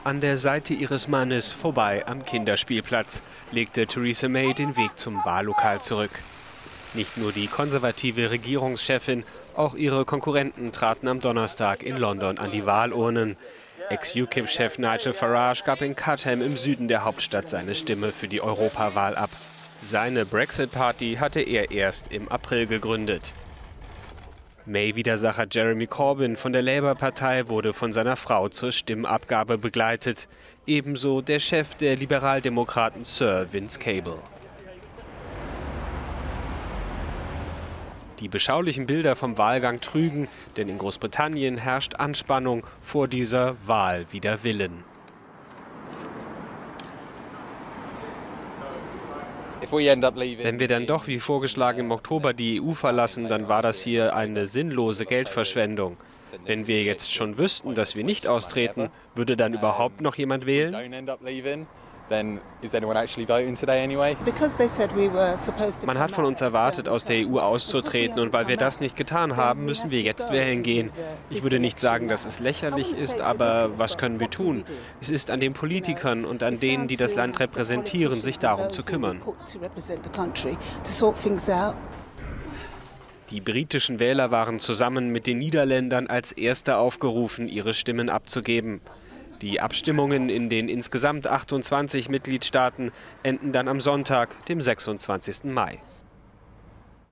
An der Seite ihres Mannes vorbei am Kinderspielplatz legte Theresa May den Weg zum Wahllokal zurück. Nicht nur die konservative Regierungschefin, auch ihre Konkurrenten traten am Donnerstag in London an die Wahlurnen. Ex-UKIP-Chef Nigel Farage gab in Chatham im Süden der Hauptstadt seine Stimme für die Europawahl ab. Seine Brexit-Party hatte er erst im April gegründet. May-Widersacher Jeremy Corbyn von der Labour-Partei wurde von seiner Frau zur Stimmabgabe begleitet. Ebenso der Chef der Liberaldemokraten Sir Vince Cable. Die beschaulichen Bilder vom Wahlgang trügen, denn in Großbritannien herrscht Anspannung vor dieser Wahl wider Willen. Wenn wir dann doch wie vorgeschlagen im Oktober die EU verlassen, dann war das hier eine sinnlose Geldverschwendung. Wenn wir jetzt schon wüssten, dass wir nicht austreten, würde dann überhaupt noch jemand wählen? Man hat von uns erwartet, aus der EU auszutreten, und weil wir das nicht getan haben, müssen wir jetzt wählen gehen. Ich würde nicht sagen, dass es lächerlich ist, aber was können wir tun? Es ist an den Politikern und an denen, die das Land repräsentieren, sich darum zu kümmern. Die britischen Wähler waren zusammen mit den Niederländern als Erste aufgerufen, ihre Stimmen abzugeben. Die Abstimmungen in den insgesamt 28 Mitgliedstaaten enden dann am Sonntag, dem 26. Mai.